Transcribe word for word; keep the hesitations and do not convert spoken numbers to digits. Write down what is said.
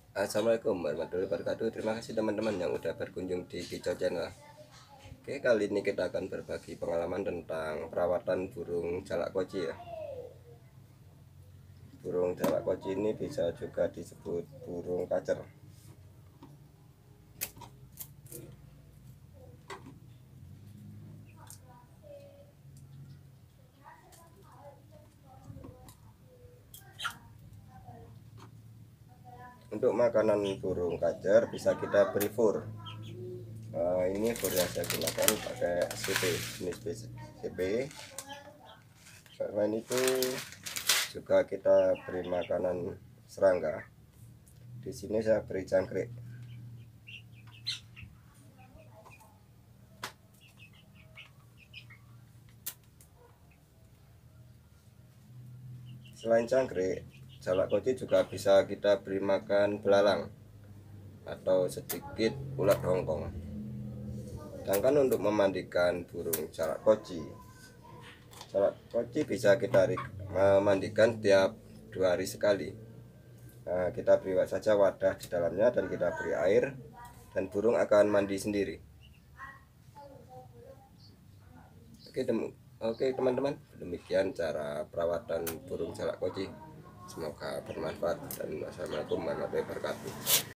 Assalamualaikum warahmatullahi wabarakatuh. Terima kasih teman-teman yang udah berkunjung di Kicau Channel. Oke, kali ini kita akan berbagi pengalaman tentang perawatan burung jalak koci ya. Burung jalak koci ini bisa juga disebut burung kacer. Untuk makanan burung kacer bisa kita beri fur. Nah, ini fur yang saya gunakan pakai C P, jenis C P. Selain itu juga kita beri makanan serangga. Di sini saya beri cangkrik. Selain cangkrik, jalak koci juga bisa kita beri makan belalang atau sedikit ulat hongkong. Sedangkan untuk memandikan burung jalak koci, jalak koci bisa kita memandikan tiap dua hari sekali. Nah, kita beri saja wadah di dalamnya dan kita beri air, dan burung akan mandi sendiri. Oke, tem Oke teman-teman, demikian cara perawatan burung jalak koci. Semoga bermanfaat dan wassalamualaikum warahmatullahi wabarakatuh.